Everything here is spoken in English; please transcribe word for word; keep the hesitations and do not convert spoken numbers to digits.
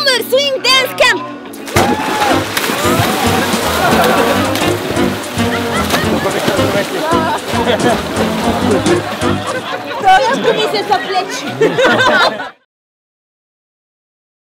Summer Swing Dance Camp! Da, ia cu mi se să pleci!